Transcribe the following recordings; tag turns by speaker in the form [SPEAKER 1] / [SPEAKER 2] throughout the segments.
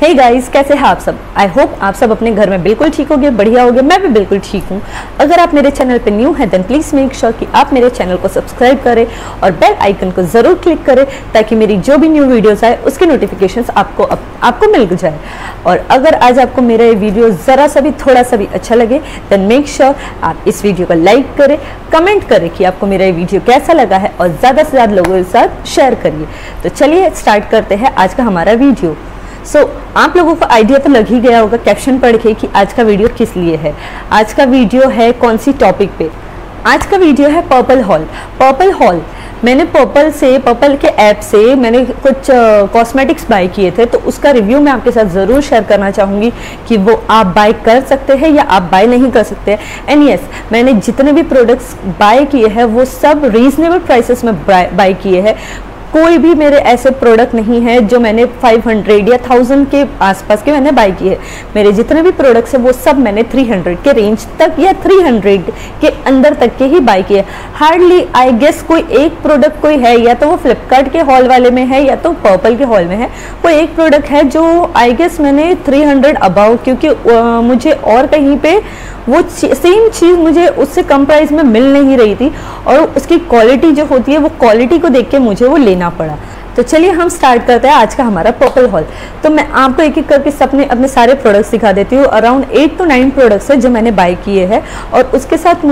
[SPEAKER 1] Hey guys, कैसे हैं आप सब। आई होप आप सब अपने घर में बिल्कुल ठीक होगे, बढ़िया होगे। मैं भी बिल्कुल ठीक हूँ। अगर आप मेरे चैनल पे न्यू हैं देन प्लीज़ मेक श्योर कि आप मेरे चैनल को सब्सक्राइब करें और बेल आइकन को ज़रूर क्लिक करें ताकि मेरी जो भी न्यू वीडियोस आए उसकी नोटिफिकेशंस आपको मिल जाए। और अगर आज आपको मेरा ये वीडियो ज़रा सा भी थोड़ा सा भी अच्छा लगे देन मेक श्योर आप इस वीडियो को लाइक करें, कमेंट करें कि आपको मेरा ये वीडियो कैसा लगा है और ज़्यादा से ज़्यादा लोगों के साथ शेयर करिए। तो चलिए स्टार्ट करते हैं आज का हमारा वीडियो। आप लोगों को आइडिया तो लग ही गया होगा कैप्शन पढ़ के कि आज का वीडियो किस लिए है। आज का वीडियो है कौन सी टॉपिक पे। आज का वीडियो है पर्पल हॉल। पर्पल हॉल मैंने पर्पल के ऐप से मैंने कुछ कॉस्मेटिक्स बाय किए थे, तो उसका रिव्यू मैं आपके साथ ज़रूर शेयर करना चाहूँगी कि वो आप बाय कर सकते हैं या आप बाय नहीं कर सकते हैं। एंड यस, मैंने जितने भी प्रोडक्ट्स बाय किए हैं वो सब रीजनेबल प्राइसेस में बाय किए हैं। कोई भी मेरे ऐसे प्रोडक्ट नहीं है जो मैंने 500 या 1000 के आसपास के मैंने बाय किए। मेरे जितने भी प्रोडक्ट्स हैं वो सब मैंने 300 के रेंज तक या 300 के अंदर तक के ही बाय किए। हार्डली आई गेस कोई एक प्रोडक्ट कोई है, या तो वो फ्लिपकार्ट के हॉल वाले में है या तो पर्पल के हॉल में है। कोई एक प्रोडक्ट है जो आई गेस मैंने 300 अबाउ, क्योंकि मुझे और कहीं पे वो सेम चीज़ मुझे उससे कम प्राइस में मिल नहीं रही थी और उसकी क्वालिटी जो होती है वो क्वालिटी को देख के मुझे वो लेना पड़ा। तो चलिए हम स्टार्ट करते हैं आज का हमारा पर्पल हॉल। तो मैं आपको एक एक करके अपने सारे प्रोडक्ट्स दिखा देती हूँ। अराउंड 8 to 9 प्रोडक्ट्स है जो मैंने बाय किए हैं और उसके साथ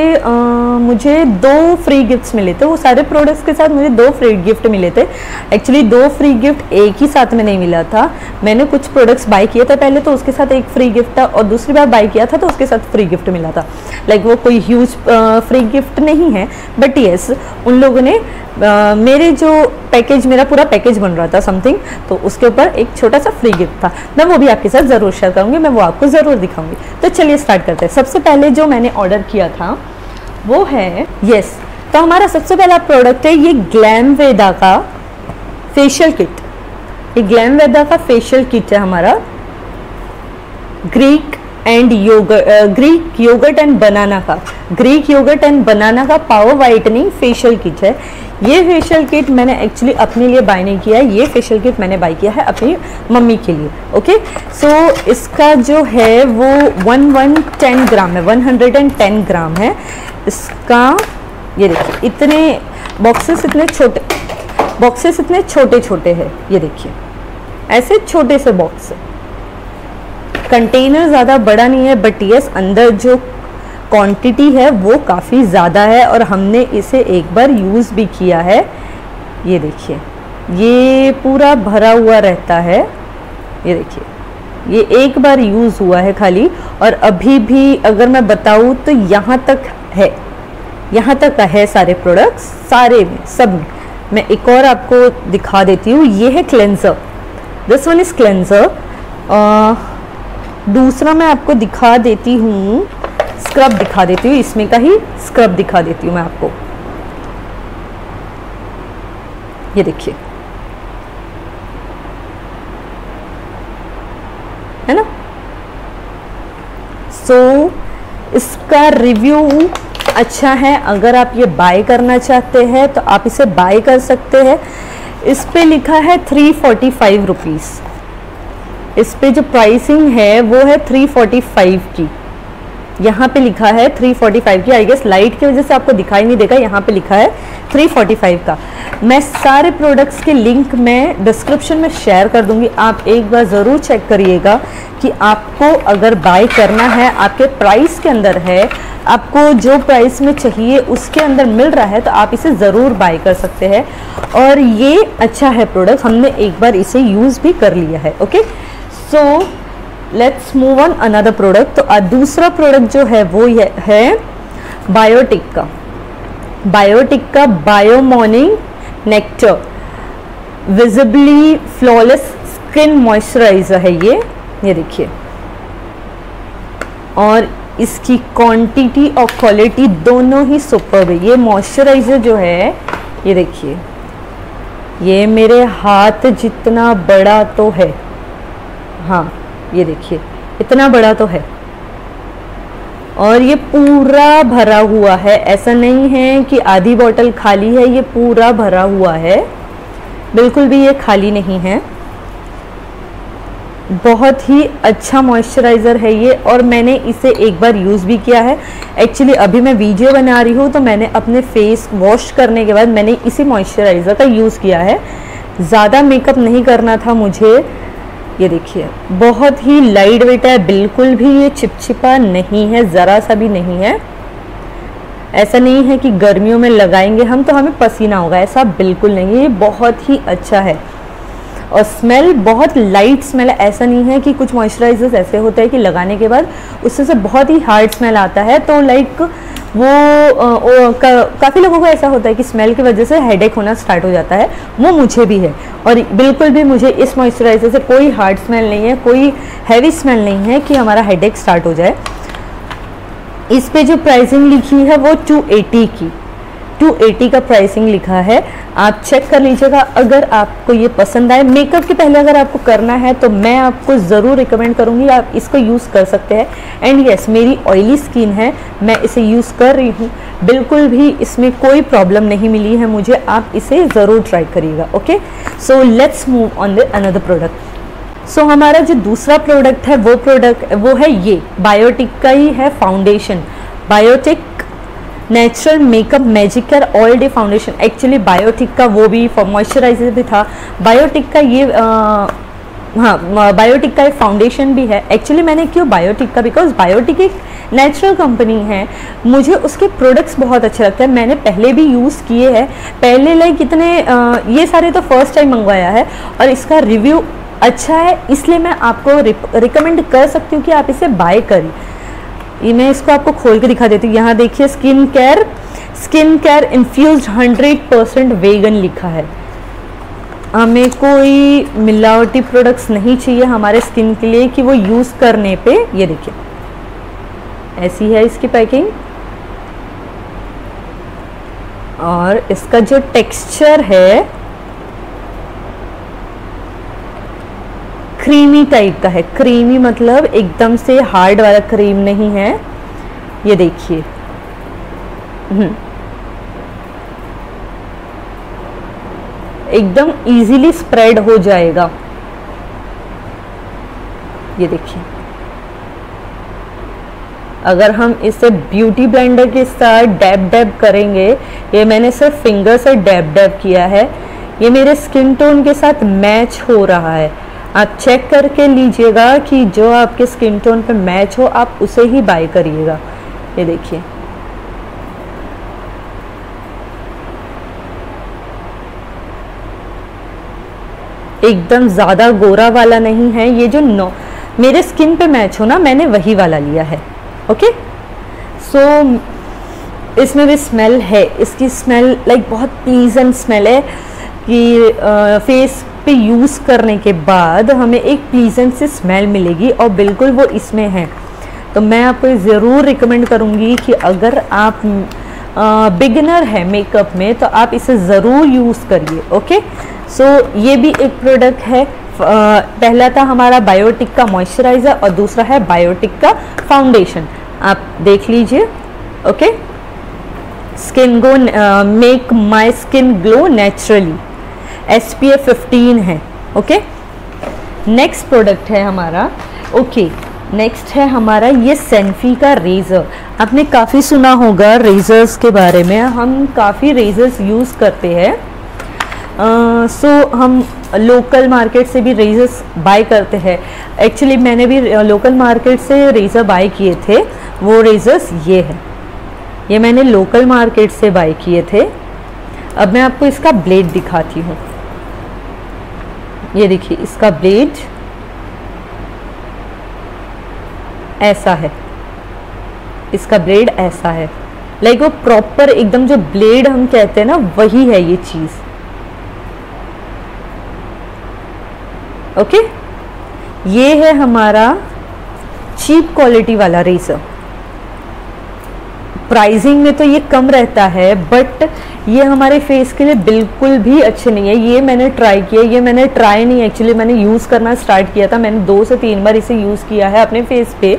[SPEAKER 1] मुझे 2 फ्री गिफ्ट्स मिले थे। वो सारे प्रोडक्ट्स के साथ मुझे 2 फ्री गिफ्ट मिले थे। एक्चुअली 2 फ्री गिफ्ट एक ही साथ में नहीं मिला था। मैंने कुछ प्रोडक्ट्स बाय किए थे पहले, तो उसके साथ एक फ्री गिफ्ट था और दूसरी बार बाय किया था तो उसके साथ फ्री गिफ्ट मिला था। लाइक वो कोई ह्यूज फ्री गिफ्ट नहीं है, बट येस उन लोगों ने मेरे जो पैकेज, मेरा पूरा पैकेज बन रहा था समथिंग, तो उसके ऊपर एक छोटा सा फ्री गिफ्ट था। मैं वो भी आपके साथ ज़रूर शेयर करूँगी, मैं वो आपको ज़रूर दिखाऊंगी। तो चलिए स्टार्ट करते हैं। सबसे पहले जो मैंने ऑर्डर किया था वो है तो हमारा सबसे पहला प्रोडक्ट है ये ग्लैमवेदा का फेशियल किट। ये ग्लैमवेदा का फेशियल किट है हमारा। ग्रीक योगर्ट एंड बनाना का पावर वाइटनिंग फेशियल किट है। ये फेशियल किट मैंने एक्चुअली अपने लिए बाय नहीं किया है, ये फेशियल किट मैंने बाय किया है अपनी मम्मी के लिए। ओके, सो इसका जो है वो 110 ग्राम है, 110 ग्राम है इसका। ये देखिए इतने बॉक्सेस इतने छोटे छोटे हैं। ये देखिए ऐसे छोटे से बॉक्स है। कंटेनर ज़्यादा बड़ा नहीं है, बट यस अंदर जो क्वांटिटी है वो काफ़ी ज़्यादा है और हमने इसे एक बार यूज़ भी किया है। ये देखिए ये पूरा भरा हुआ रहता है। ये देखिए ये एक बार यूज़ हुआ है खाली, और अभी भी अगर मैं बताऊँ तो यहाँ तक है, यहाँ तक का है सारे प्रोडक्ट्स, सारे में सब में। मैं एक और आपको दिखा देती हूँ। ये है cleanser, this one is cleanser. दूसरा मैं आपको दिखा देती हूँ, स्क्रब दिखा देती हूँ, इसमें का ही स्क्रब दिखा देती हूँ मैं आपको। ये देखिए है ना। सो इसका रिव्यू अच्छा है। अगर आप ये बाय करना चाहते हैं तो आप इसे बाय कर सकते हैं। इस पे लिखा है 345 रुपीज़। इस पे जो प्राइसिंग है वो है 345 की। यहाँ पे लिखा है 345 की। आई गेस लाइट की वजह से आपको दिखाई नहीं देगा, यहाँ पे लिखा है 345 का। मैं सारे प्रोडक्ट्स के लिंक मैं डिस्क्रिप्शन में शेयर कर दूंगी। आप एक बार ज़रूर चेक करिएगा कि आपको अगर बाय करना है, आपके प्राइस के अंदर है, आपको जो प्राइस में चाहिए उसके अंदर मिल रहा है, तो आप इसे ज़रूर बाय कर सकते हैं। और ये अच्छा है प्रोडक्ट, हमने एक बार इसे यूज़ भी कर लिया है। Okay, so let's move on another product. तो दूसरा प्रोडक्ट जो है वो ये है बायोटिक का bio morning nectar visibly flawless skin moisturiser है ये देखिए। और इसकी क्वांटिटी और क्वालिटी दोनों ही सुपर्ब है। ये मॉइस्चराइजर जो है ये देखिए, ये मेरे हाथ जितना बड़ा तो है। हाँ ये देखिए इतना बड़ा तो है और ये पूरा भरा हुआ है। ऐसा नहीं है कि आधी बोतल खाली है, ये पूरा भरा हुआ है, बिल्कुल भी ये खाली नहीं है। बहुत ही अच्छा मॉइस्चराइज़र है ये, और मैंने इसे एक बार यूज़ भी किया है। एक्चुअली अभी मैं वीडियो बना रही हूँ तो मैंने अपने फेस वॉश करने के बाद मैंने इसी मॉइस्चराइज़र का यूज़ किया है। ज़्यादा मेकअप नहीं करना था मुझे। ये देखिए बहुत ही लाइट वेट है, बिल्कुल भी ये चिपचिपा नहीं है, ज़रा सा भी नहीं है। ऐसा नहीं है कि गर्मियों में लगाएंगे हम तो हमें पसीना होगा, ऐसा बिल्कुल नहीं है। ये बहुत ही अच्छा है और स्मेल बहुत लाइट स्मेल है। ऐसा नहीं है कि कुछ मॉइस्चराइजर्स ऐसे होते हैं कि लगाने के बाद उससे से बहुत ही हार्ड स्मेल आता है, तो लाइक वो काफ़ी लोगों को ऐसा होता है कि स्मेल की वजह से हेडेक होना स्टार्ट हो जाता है। वो मुझे भी है, और बिल्कुल भी मुझे इस मॉइस्चराइज़र से कोई हार्ड स्मेल नहीं है, कोई हैवी स्मेल नहीं है कि हमारा हेडेक स्टार्ट हो जाए। इस पे जो प्राइसिंग लिखी है वो 280 का प्राइसिंग लिखा है, आप चेक कर लीजिएगा। अगर आपको ये पसंद आए, मेकअप के पहले अगर आपको करना है तो मैं आपको ज़रूर रिकमेंड करूँगी, आप इसको यूज़ कर सकते हैं। एंड यस, मेरी ऑयली स्किन है, मैं इसे यूज़ कर रही हूँ, बिल्कुल भी इसमें कोई प्रॉब्लम नहीं मिली है मुझे। आप इसे ज़रूर ट्राई करिएगा। Okay, so let's move on the another product. So हमारा जो दूसरा प्रोडक्ट है वो है ये बायोटिक का ही है foundation, Biotique natural makeup magic care all day foundation. Actually Biotique का वो भी मॉइस्चराइजर भी था, बायोटिक का ये बायोटिक का एक फाउंडेशन भी है। एक्चुअली मैंने क्यों बायोटिक का, बिकॉज बायोटिक एक नेचुरल कंपनी है, मुझे उसके प्रोडक्ट्स बहुत अच्छे लगते हैं। मैंने पहले भी यूज़ किए हैं, पहले लाइक इतने ये सारे तो फर्स्ट टाइम मंगवाया है और इसका रिव्यू अच्छा है, इसलिए मैं आपको रिकमेंड कर सकती हूँ कि आप इसे बाय करें। ये मैं इसको आपको खोल के दिखा देती हूँ। यहाँ देखिए स्किन केयर इन्फ्यूज्ड 100% वेगन लिखा है। हमें कोई मिलावटी प्रोडक्ट्स नहीं चाहिए हमारे स्किन के लिए कि वो यूज़ करने पे, ये देखिए ऐसी है इसकी पैकिंग, और इसका जो टेक्सचर है क्रीमी टाइप का है। क्रीमी मतलब एकदम से हार्ड वाला क्रीम नहीं है, ये देखिए। एकदम इजीली स्प्रेड हो जाएगा, ये देखिए। अगर हम इसे ब्यूटी ब्लेंडर के साथ डैब करेंगे, ये मैंने सिर्फ फिंगर से डैब किया है, ये मेरे स्किन टोन के साथ मैच हो रहा है। आप चेक करके लीजिएगा कि जो आपके स्किन टोन पे मैच हो आप उसे ही बाय करिएगा। ये देखिए एकदम ज़्यादा गोरा वाला नहीं है, ये जो मेरे स्किन पे मैच हो ना, मैंने वही वाला लिया है। ओके, सो इसमें भी स्मेल है, इसकी स्मेल लाइक बहुत प्लीजेंट स्मेल है कि फेस पे यूज़ करने के बाद हमें एक प्लीजेंट सी स्मेल मिलेगी, और बिल्कुल वो इसमें है। तो मैं आपको ज़रूर रिकमेंड करूँगी कि अगर आप बिगिनर है मेकअप में तो आप इसे ज़रूर यूज़ करिए। ओके, सो ये भी एक प्रोडक्ट है। पहला था हमारा बायोटिक का मॉइस्चराइज़र और दूसरा है बायोटिक का फाउंडेशन, आप देख लीजिए। Okay, skin glow make my skin glow naturally, SPF 15 है। ओके, नेक्स्ट प्रोडक्ट है हमारा, नेक्स्ट है हमारा ये सेंफी का रेज़र। आपने काफ़ी सुना होगा रेज़र्स के बारे में, हम काफ़ी रेज़र्स यूज़ करते हैं। सो हम लोकल मार्केट से भी रेज़र्स बाय करते हैं। एक्चुअली मैंने भी लोकल मार्केट से रेज़र बाय किए थे, वो रेज़र्स ये है, ये मैंने लोकल मार्केट से बाय किए थे। अब मैं आपको इसका ब्लेड दिखाती हूँ, ये देखिए इसका ब्लेड ऐसा है, इसका ब्लेड ऐसा है, लाइक वो प्रॉपर एकदम जो ब्लेड हम कहते हैं ना, वही है ये चीज़। ओके, ये है हमारा चीप क्वालिटी वाला रेज़र। प्राइसिंग में तो ये कम रहता है, बट ये हमारे फेस के लिए बिल्कुल भी अच्छे नहीं है। ये मैंने ट्राई किया, ये मैंने ट्राई नहीं, एक्चुअली मैंने यूज़ करना स्टार्ट किया था, मैंने 2 से 3 बार इसे यूज़ किया है अपने फेस पे।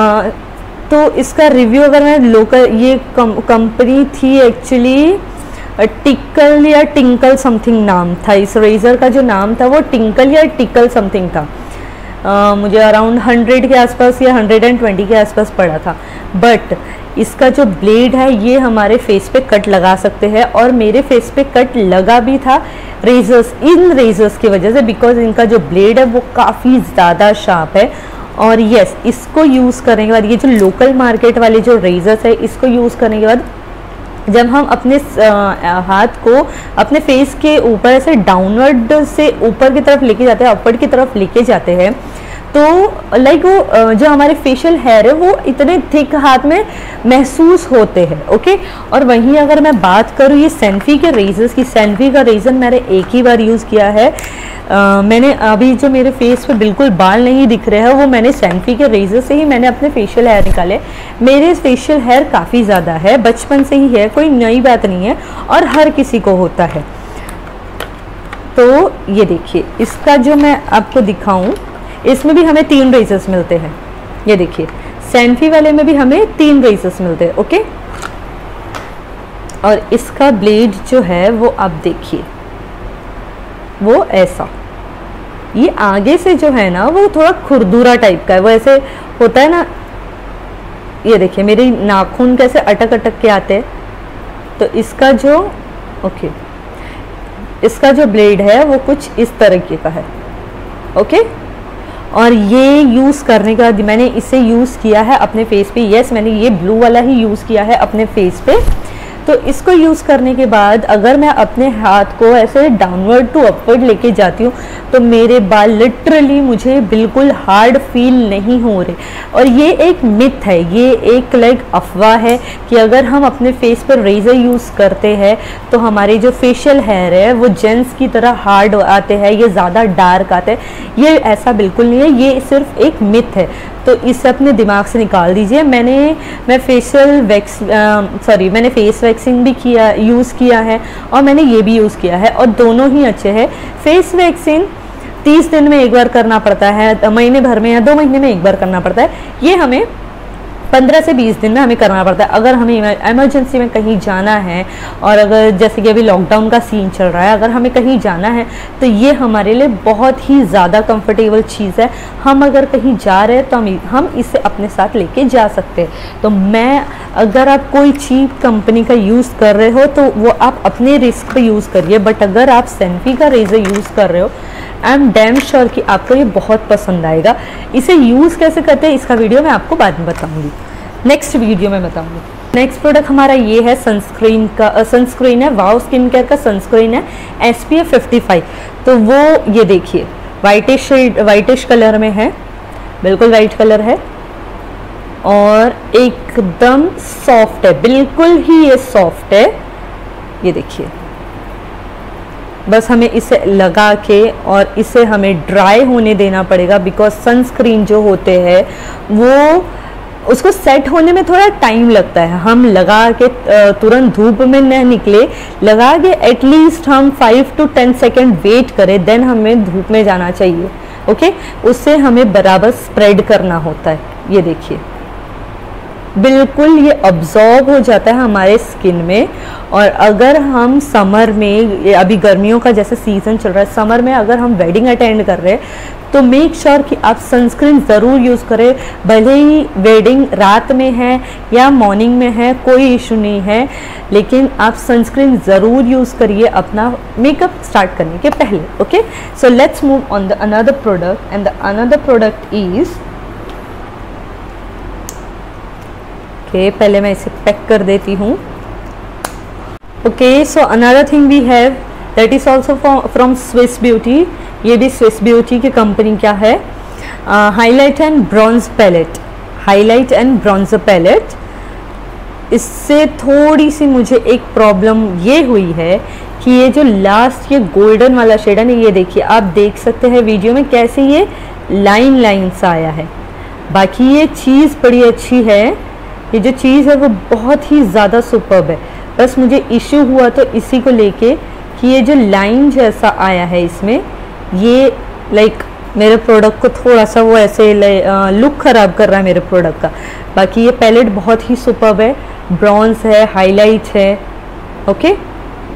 [SPEAKER 1] तो इसका रिव्यू अगर मैं लोकल, ये कंपनी थी एक्चुअली टिकल या टिंकल समथिंग नाम था। इस रेज़र का जो नाम था वो टिंकल या टिकल समथिंग था। मुझे अराउंड 100 के आसपास या 120 के आसपास पड़ा था। बट इसका जो ब्लेड है ये हमारे फेस पे कट लगा सकते हैं, और मेरे फेस पे कट लगा भी था इन रेजर्स की वजह से, बिकॉज इनका जो ब्लेड है वो काफ़ी ज़्यादा शार्प है। और यस, इसको यूज़ करने के बाद, ये जो लोकल मार्केट वाले जो रेजर्स है इसको यूज़ करने के बाद जब हम अपने हाथ को अपने फेस के ऊपर ऐसे डाउनवर्ड से ऊपर की तरफ लेके जाते हैं, अपवर्ड की तरफ लेके जाते हैं, तो लाइक वो जो हमारे फेशियल हेयर है वो इतने थिक हाथ में महसूस होते हैं। ओके, और वहीं अगर मैं बात करूँ ये सैनफी के रेजर्स की, सैनफी का रेजर मैंने एक ही बार यूज़ किया है। मैंने अभी जो मेरे फेस पे बिल्कुल बाल नहीं दिख रहे हैं वो मैंने सैनफी के रेजर से ही मैंने अपने फेशियल हेयर निकाले। मेरे फेशियल हेयर काफ़ी ज़्यादा है, बचपन से ही है, कोई नई बात नहीं है, और हर किसी को होता है। तो ये देखिए, इसका जो मैं आपको दिखाऊं, इसमें भी हमें 3 रेजर्स मिलते हैं। ये देखिए, सैनफी वाले में भी हमें 3 रेजर्स मिलते हैं। ओके, और इसका ब्लेड जो है वो आप देखिए, वो ऐसा, ये आगे से जो है ना वो थोड़ा खुरदुरा टाइप का है, वो ऐसे होता है ना। ये देखिए मेरे नाखून कैसे अटक अटक के आते हैं। तो इसका जो इसका जो ब्लेड है वो कुछ इस तरीके का है। ओके, और ये यूज़ करने के बाद मैंने इसे यूज़ किया है अपने फेस पे। यस, मैंने ये ब्लू वाला ही यूज़ किया है अपने फेस पे। तो इसको यूज़ करने के बाद अगर मैं अपने हाथ को ऐसे डाउनवर्ड टू अपवर्ड लेके जाती हूँ तो मेरे बाल लिटरली मुझे बिल्कुल हार्ड फील नहीं हो रहे। और ये एक मिथ है, ये एक लाइक अफवाह है कि अगर हम अपने फेस पर रेज़र यूज़ करते हैं तो हमारे जो फेशियल हेयर है वो जेंट्स की तरह हार्ड आते हैं, ये ज़्यादा डार्क आते हैं। ये ऐसा बिल्कुल नहीं है, ये सिर्फ एक मिथ है। तो इसे अपने दिमाग से निकाल दीजिए। मैंने फेस वैक्सिंग भी यूज़ किया है, और मैंने ये भी यूज़ किया है, और दोनों ही अच्छे हैं। फेस वैक्सिंग 30 दिन में एक बार करना पड़ता है, महीने भर में या 2 महीने में एक बार करना पड़ता है। ये हमें 15 से 20 दिन में हमें करना पड़ता है। अगर हमें इमरजेंसी में कहीं जाना है, और अगर जैसे कि अभी लॉकडाउन का सीन चल रहा है, अगर हमें कहीं जाना है तो ये हमारे लिए बहुत ही ज़्यादा कंफर्टेबल चीज़ है। हम अगर कहीं जा रहे हैं तो हम इसे अपने साथ लेके जा सकते हैं। तो अगर आप कोई चीप कंपनी का यूज़ कर रहे हो तो वो आप अपने रिस्क पे यूज़ करिए, बट अगर आप सैनफी का रेज़र यूज़ कर रहे हो, आई एम डैम श्योर कि आपको ये बहुत पसंद आएगा। इसे यूज़ कैसे करते हैं इसका वीडियो मैं आपको बाद में बताऊंगी, नेक्स्ट वीडियो में बताऊंगी। नेक्स्ट प्रोडक्ट हमारा ये है सनस्क्रीन है, वाव स्किन केयर का सनस्क्रीन है SPF 55। तो वो ये देखिए वाइटिश कलर में है, बिल्कुल वाइट कलर है, और एकदम सॉफ्ट है, बिल्कुल ही ये सॉफ्ट है। ये देखिए, बस हमें इसे लगा के और इसे हमें ड्राई होने देना पड़ेगा, बिकॉज सनस्क्रीन जो होते हैं वो उसको सेट होने में थोड़ा टाइम लगता है। हम लगा के तुरंत धूप में न निकले, लगा के एटलीस्ट हम 5 to 10 सेकेंड वेट करें, देन हमें धूप में जाना चाहिए। ओके, उससे हमें बराबर स्प्रेड करना होता है। ये देखिए, बिल्कुल ये अब्जॉर्ब हो जाता है हमारे स्किन में। और अगर हम समर में, अभी गर्मियों का जैसे सीज़न चल रहा है, समर में अगर हम वेडिंग अटेंड कर रहे हैं तो मेक श्योर कि आप सनस्क्रीन ज़रूर यूज़ करें। भले ही वेडिंग रात में है या मॉर्निंग में है, कोई इशू नहीं है, लेकिन आप सनस्क्रीन ज़रूर यूज़ करिए अपना मेकअप स्टार्ट करने के पहले। Okay, so let's move on the another product, and the another product is, पहले मैं इसे पैक कर देती हूँ। Okay, so another thing we have that is also from Swiss Beauty. ये भी स्विस ब्यूटी की कंपनी क्या है, highlight and bronze palette, highlight and bronzer palette. इससे थोड़ी सी मुझे एक प्रॉब्लम ये हुई है कि ये जो लास्ट ये गोल्डन वाला शेड है ना, ये देखिए, आप देख सकते हैं वीडियो में कैसे ये लाइन सा आया है। बाकी ये चीज़ बड़ी अच्छी है, ये जो चीज़ है वो बहुत ही ज़्यादा सुपर्ब है। बस मुझे इशू हुआ तो इसी को लेके कि ये जो लाइन जैसा आया है इसमें, ये लाइक मेरे प्रोडक्ट को थोड़ा सा वो ऐसे लुक ख़राब कर रहा है मेरे प्रोडक्ट का। बाकी ये पैलेट बहुत ही सुपर्ब है, ब्रॉन्ज है, हाईलाइट है। ओके,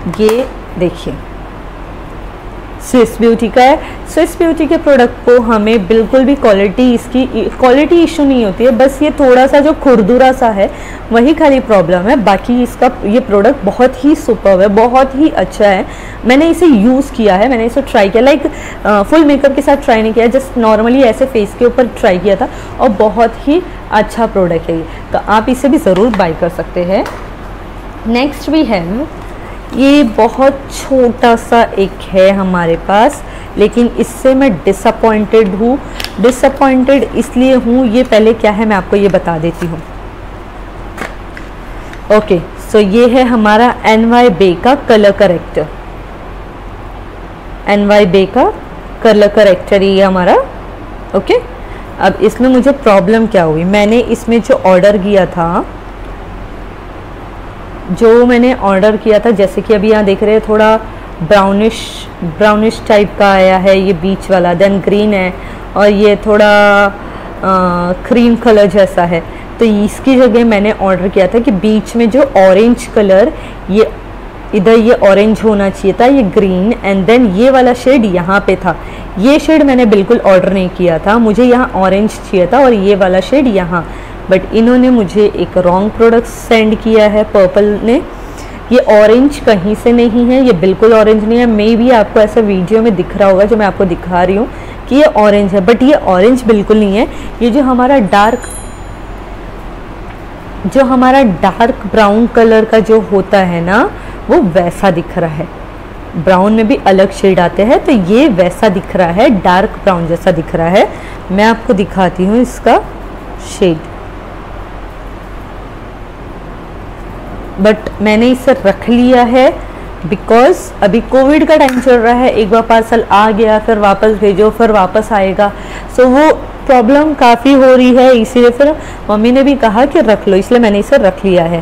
[SPEAKER 1] ये देखिए स्विस ब्यूटी का है। स्विस ब्यूटी के प्रोडक्ट को हमें बिल्कुल भी इसकी क्वालिटी इशू नहीं होती है, बस ये थोड़ा सा जो खुरदुरा सा है वही खाली प्रॉब्लम है। बाकी इसका ये प्रोडक्ट बहुत ही सुपर्ब है, बहुत ही अच्छा है। मैंने इसे यूज़ किया है, मैंने इसे ट्राई किया, लाइक फुल मेकअप के साथ ट्राई नहीं किया, जस्ट नॉर्मली ऐसे फेस के ऊपर ट्राई किया था और बहुत ही अच्छा प्रोडक्ट है ये, तो आप इसे भी ज़रूर बाय कर सकते हैं। नेक्स्ट भी है, ये बहुत छोटा सा एक है हमारे पास, लेकिन इससे मैं डिसअपॉइंटेड हूँ। डिसअपॉइंटेड इसलिए हूँ, ये पहले क्या है मैं आपको ये बता देती हूँ। ओके, सो ये है हमारा NYBE का कलर करेक्टर। NYBE का कलर करेक्टर ये हमारा। ओके, अब इसमें मुझे प्रॉब्लम क्या हुई, मैंने इसमें जो ऑर्डर किया था, जैसे कि अभी यहाँ देख रहे हैं थोड़ा ब्राउनिश टाइप का आया है ये बीच वाला, देन ग्रीन है और ये थोड़ा क्रीम कलर जैसा है। तो इसकी जगह मैंने ऑर्डर किया था कि बीच में जो ऑरेंज कलर, ये इधर ये ऑरेंज होना चाहिए था, ये ग्रीन, एंड देन ये वाला शेड यहाँ पे था। ये शेड मैंने बिल्कुल ऑर्डर नहीं किया था, मुझे यहाँ ऑरेंज चाहिए था और ये वाला शेड यहाँ, बट इन्होंने मुझे एक रॉन्ग प्रोडक्ट सेंड किया है पर्पल ने। ये ऑरेंज कहीं से नहीं है, ये बिल्कुल ऑरेंज नहीं है। मे भी आपको ऐसा वीडियो में दिख रहा होगा जो मैं आपको दिखा रही हूँ कि ये ऑरेंज है, बट ये ऑरेंज बिल्कुल नहीं है। ये जो हमारा डार्क ब्राउन कलर का जो होता है ना, वो वैसा दिख रहा है। ब्राउन में भी अलग शेड आते हैं, तो ये वैसा दिख रहा है, डार्क ब्राउन जैसा दिख रहा है। मैं आपको दिखाती हूँ इसका शेड, बट मैंने इसे रख लिया है बिकॉज अभी कोविड का टाइम चल रहा है। एक बार पार्सल आ गया, फिर वापस भेजो, फिर वापस आएगा, सो वो प्रॉब्लम काफ़ी हो रही है, इसीलिए फिर मम्मी ने भी कहा कि रख लो, इसलिए मैंने इसे रख लिया है।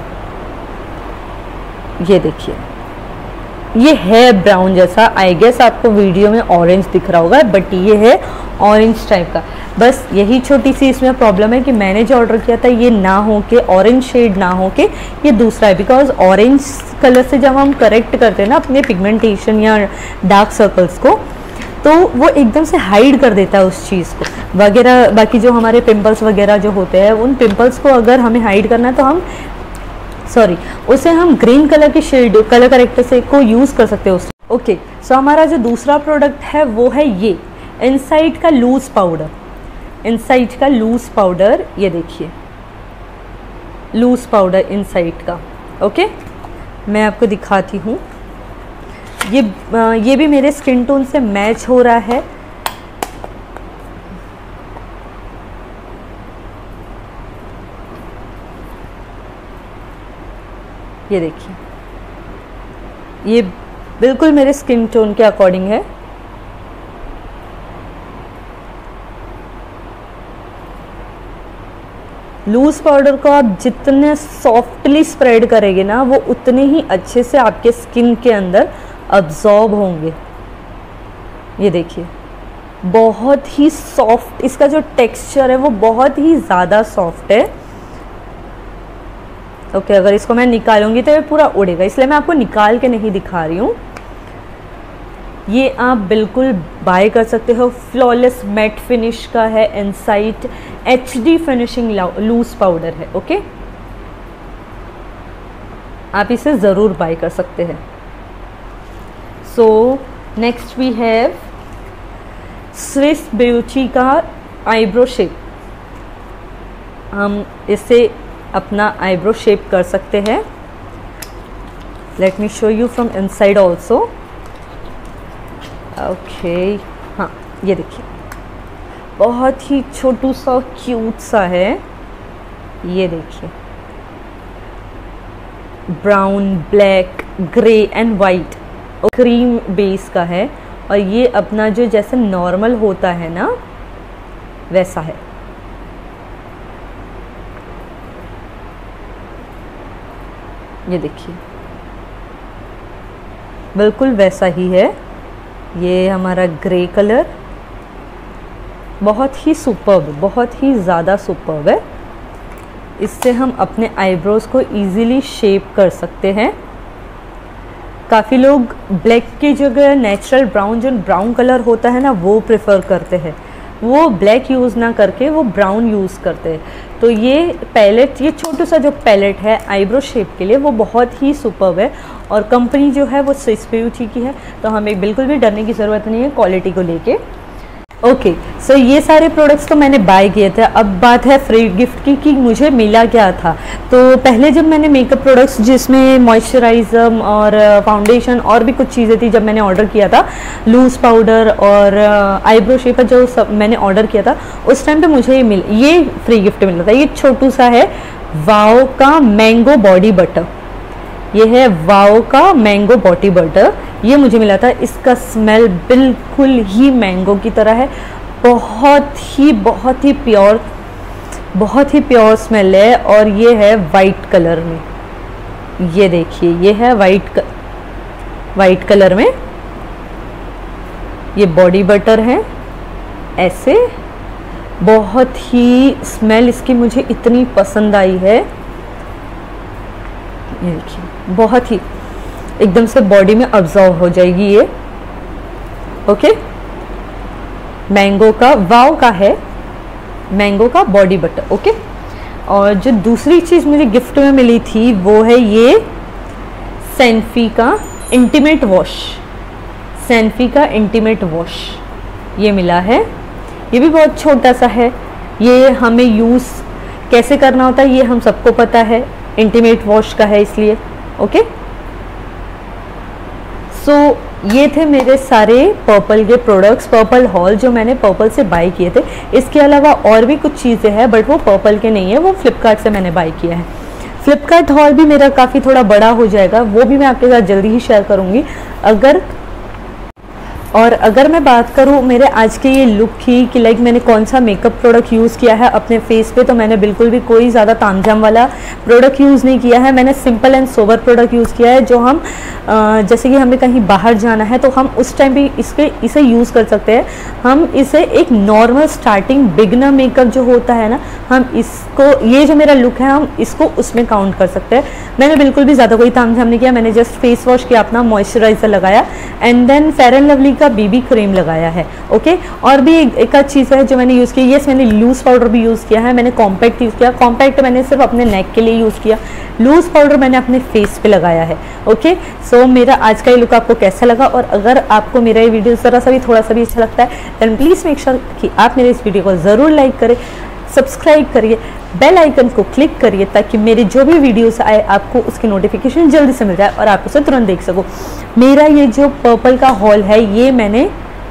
[SPEAKER 1] ये देखिए, ये है ब्राउन जैसा, आई गेस आपको वीडियो में ऑरेंज दिख रहा होगा, बट ये है ऑरेंज टाइप का। बस यही छोटी सी इसमें प्रॉब्लम है कि मैंने जो ऑर्डर किया था ये ना हो के, ऑरेंज शेड ना हो के ये दूसरा है, बिकॉज ऑरेंज कलर से जब हम करेक्ट करते हैं ना अपने पिगमेंटेशन या डार्क सर्कल्स को, तो वो एकदम से हाइड कर देता है उस चीज़ को वगैरह। बाकी जो हमारे पिंपल्स वगैरह जो होते हैं, उन पिंपल्स को अगर हमें हाइड करना है तो उसे हम ग्रीन कलर के शेड कलर करेक्टर से को यूज़ कर सकते हैं उससे। ओके, सो हमारा जो दूसरा प्रोडक्ट है वो है ये इनसाइट का लूज़ पाउडर। इनसाइट का लूज़ पाउडर, ये देखिए लूज़ पाउडर इनसाइट का। ओके, मैं आपको दिखाती हूँ, ये भी मेरे स्किन टोन से मैच हो रहा है। ये देखिए, ये बिल्कुल मेरे स्किन टोन के अकॉर्डिंग है। लूज़ पाउडर को आप जितने सॉफ्टली स्प्रेड करेंगे ना, वो उतने ही अच्छे से आपके स्किन के अंदर अब्जॉर्ब होंगे। ये देखिए, बहुत ही सॉफ्ट, इसका जो टेक्सचर है वो बहुत ही ज़्यादा सॉफ्ट है। ओके, अगर इसको मैं निकालूंगी तो ये पूरा उड़ेगा, इसलिए मैं आपको निकाल के नहीं दिखा रही हूँ। ये आप बिल्कुल बाय कर सकते हो, फ्लॉलेस मैट फिनिश का है, Insight HD finishing loose powder है। ओके, आप इसे ज़रूर बाय कर सकते हैं। So next we have Swiss Beauty का आईब्रो शेप। हम इसे अपना आईब्रो शेप कर सकते हैं। Let me show you from inside also. Okay, हाँ, ये देखिए, बहुत ही छोटू सा क्यूट सा है। ये देखिए, brown, black, grey and white और क्रीम बेस का है, और ये अपना जो जैसे नॉर्मल होता है ना वैसा है। ये देखिए, बिल्कुल वैसा ही है। ये हमारा ग्रे कलर बहुत ही सुपर्ब, बहुत ही ज़्यादा सुपर्ब है। इससे हम अपने आईब्रोज़ को इजीली शेप कर सकते हैं। काफ़ी लोग ब्लैक की जगह नेचुरल ब्राउन, जो ब्राउन कलर होता है ना, वो प्रेफर करते हैं, वो ब्लैक यूज़ ना करके वो ब्राउन यूज़ करते हैं। तो ये पैलेट, ये छोटा सा जो पैलेट है आईब्रो शेप के लिए, वो बहुत ही सुपर्ब है और कंपनी जो है वो स्विस ब्यूटी की है, तो हमें बिल्कुल भी डरने की ज़रूरत नहीं है क्वालिटी को लेके। ओके, सो ये सारे प्रोडक्ट्स तो मैंने बाय किए थे। अब बात है फ्री गिफ्ट की कि मुझे मिला क्या था। तो पहले जब मैंने मेकअप प्रोडक्ट्स जिसमें मॉइस्चराइज़र और फाउंडेशन और भी कुछ चीज़ें थी, जब मैंने ऑर्डर किया था, लूज़ पाउडर और आईब्रो शेपर जो सब मैंने ऑर्डर किया था, उस टाइम पे मुझे ये फ्री गिफ्ट मिला था। ये छोटू सा है वाओ का मैंगो बॉडी बटर, ये है वाओ का मैंगो बॉडी बटर, ये मुझे मिला था। इसका स्मेल बिल्कुल ही मैंगो की तरह है, बहुत ही प्योर स्मेल है। और ये है वाइट कलर में, ये देखिए, ये है वाइट कलर में, ये बॉडी बटर है। ऐसे बहुत ही स्मेल इसकी मुझे इतनी पसंद आई है, ये देखिए, बहुत ही एकदम से बॉडी में अब्जॉर्व हो जाएगी ये। ओके, मैंगो का, वाओ का है, मैंगो का बॉडी बटर। ओके, और जो दूसरी चीज़ मुझे गिफ्ट में मिली थी वो है ये सैनफी का इंटीमेट वॉश, सैनफी का इंटीमेट वॉश ये मिला है। ये भी बहुत छोटा सा है, ये हमें यूज़ कैसे करना होता है ये हम सबको पता है, इंटीमेट वॉश का है इसलिए। ओके, सो ये थे मेरे सारे पर्पल के प्रोडक्ट्स, पर्पल हॉल जो मैंने पर्पल से बाय किए थे। इसके अलावा और भी कुछ चीज़ें हैं बट वो पर्पल के नहीं है, वो फ्लिपकार्ट से मैंने बाय किया है। फ्लिपकार्ट हॉल भी मेरा काफ़ी थोड़ा बड़ा हो जाएगा, वो भी मैं आपके साथ जल्दी ही शेयर करूँगी। अगर मैं बात करूँ मेरे आज के ये लुक की कि लाइक मैंने कौन सा मेकअप प्रोडक्ट यूज़ किया है अपने फेस पे, तो मैंने बिल्कुल भी कोई ज़्यादा तामझाम वाला प्रोडक्ट यूज़ नहीं किया है। मैंने simple and sober product use किया है, जो हम जैसे कि हमें कहीं बाहर जाना है तो हम उस टाइम भी इसे यूज़ कर सकते हैं। हम इसे एक नॉर्मल स्टार्टिंग बिगनर मेकअप जो होता है ना, हम इसको, ये जो मेरा लुक है हम इसको उसमें काउंट कर सकते हैं। मैंने बिल्कुल भी ज़्यादा कोई तामझाम नहीं किया, मैंने जस्ट फेस वॉश किया, अपना मॉइस्चराइज़र लगाया and then Fair and Lovely का बीबी क्रीम लगाया है। ओके, और भी एक आध चीज़ है जो मैंने यूज़ की, यस मैंने लूज़ पाउडर भी यूज़ किया है, मैंने कॉम्पैक्ट यूज़ किया। कॉम्पैक्ट मैंने सिर्फ अपने नेक के लिए यूज़ किया, लूज़ पाउडर मैंने अपने फेस पे लगाया है। ओके, सो मेरा आज का ये लुक आपको कैसा लगा, और अगर आपको मेरा ये वीडियो ज़रा सा भी थोड़ा सा भी अच्छा लगता है देन प्लीज़ मेक श्योर कि आप मेरे इस वीडियो को ज़रूर लाइक करें, सब्सक्राइब करिए, बेल आइकन को क्लिक करिए ताकि मेरे जो भी वीडियोस आए आपको उसकी नोटिफिकेशन जल्दी से मिल जाए और आप उसे तुरंत देख सको। मेरा ये जो पर्पल का हॉल है ये मैंने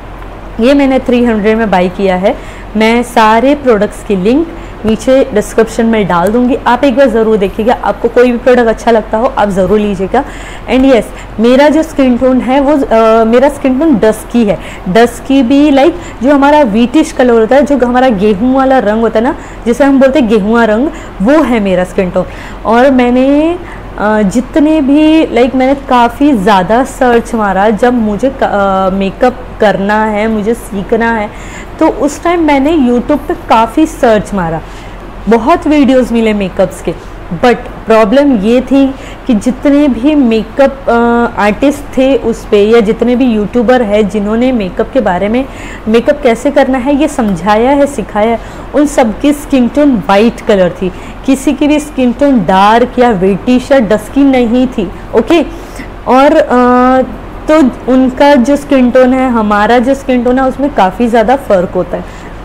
[SPEAKER 1] 300 में बाय किया है। मैं सारे प्रोडक्ट्स की लिंक नीचे डिस्क्रिप्शन में डाल दूंगी, आप एक बार ज़रूर देखिएगा। आपको कोई भी प्रोडक्ट अच्छा लगता हो आप ज़रूर लीजिएगा। एंड यस, मेरा जो स्किन टोन है वो मेरा स्किन टोन डस्की है। डस्की भी लाइक जो हमारा व्हीटिश कलर होता है, जो हमारा गेहूं वाला रंग होता है ना, जिसे हम बोलते हैं गेहुआ रंग, वो है मेरा स्किन टोन। और मैंने जितने भी मैंने काफ़ी ज़्यादा सर्च मारा जब मुझे मेकअप करना है, मुझे सीखना है, तो उस टाइम मैंने यूट्यूब पे काफ़ी सर्च मारा, बहुत वीडियोस मिले मेकअप्स के। बट प्रॉब्लम ये थी कि जितने भी मेकअप आर्टिस्ट थे उस पे, या जितने भी यूट्यूबर है जिन्होंने मेकअप के बारे में, मेकअप कैसे करना है ये समझाया है, सिखाया है, उन सबकी स्किन टोन वाइट कलर थी। किसी की भी स्किन टोन डार्क या वेटिश या डस्की नहीं थी। ओके, और तो उनका जो स्किन टोन है, हमारा जो स्किन टोन है, उसमें काफ़ी ज़्यादा फ़र्क होता है।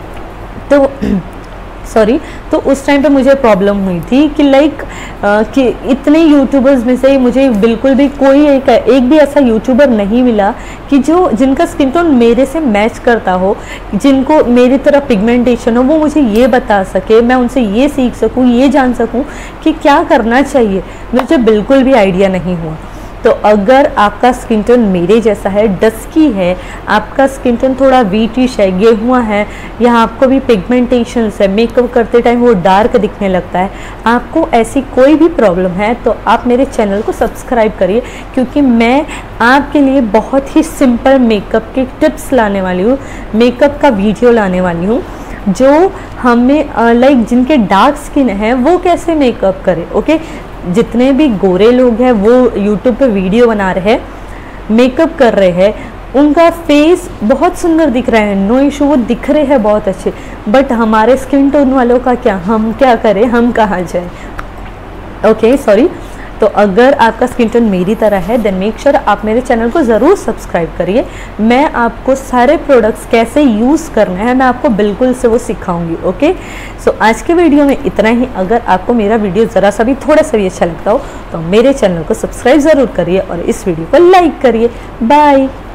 [SPEAKER 1] तो उस टाइम पे मुझे प्रॉब्लम हुई थी कि कि इतने यूट्यूबर्स में से मुझे बिल्कुल भी कोई एक भी ऐसा यूट्यूबर नहीं मिला कि जिनका स्किन टोन मेरे से मैच करता हो, जिनको मेरी तरह पिगमेंटेशन हो, वो मुझे ये बता सके, मैं उनसे ये सीख सकूं, ये जान सकूं कि क्या करना चाहिए। मुझे बिल्कुल भी आइडिया नहीं हुआ। तो अगर आपका स्किन टोन मेरे जैसा है, डस्की है, आपका स्किन टोन थोड़ा वीटिश है, गेहुआ है, या आपको भी पिगमेंटेशंस है, मेकअप करते टाइम वो डार्क दिखने लगता है, आपको ऐसी कोई भी प्रॉब्लम है, तो आप मेरे चैनल को सब्सक्राइब करिए, क्योंकि मैं आपके लिए बहुत ही सिंपल मेकअप के टिप्स लाने वाली हूँ, मेकअप का वीडियो लाने वाली हूँ, जो हमें जिनके डार्क स्किन है वो कैसे मेकअप करें। ओके, जितने भी गोरे लोग हैं वो यूट्यूब पे वीडियो बना रहे हैं, मेकअप कर रहे हैं, उनका फेस बहुत सुंदर दिख रहा है, नो इशू, वो दिख रहे हैं बहुत अच्छे, बट हमारे स्किन टोन वालों का क्या, हम क्या करें, हम कहाँ जाएं। Okay sorry. तो अगर आपका स्किन टोन मेरी तरह है देन मेक श्योर आप मेरे चैनल को ज़रूर सब्सक्राइब करिए। मैं आपको सारे प्रोडक्ट्स कैसे यूज़ करना है मैं आपको बिल्कुल से वो सिखाऊंगी। ओके सो आज के वीडियो में इतना ही। अगर आपको मेरा वीडियो ज़रा सा भी थोड़ा सा भी अच्छा लगता हो तो मेरे चैनल को सब्सक्राइब ज़रूर करिए और इस वीडियो को लाइक करिए। बाय।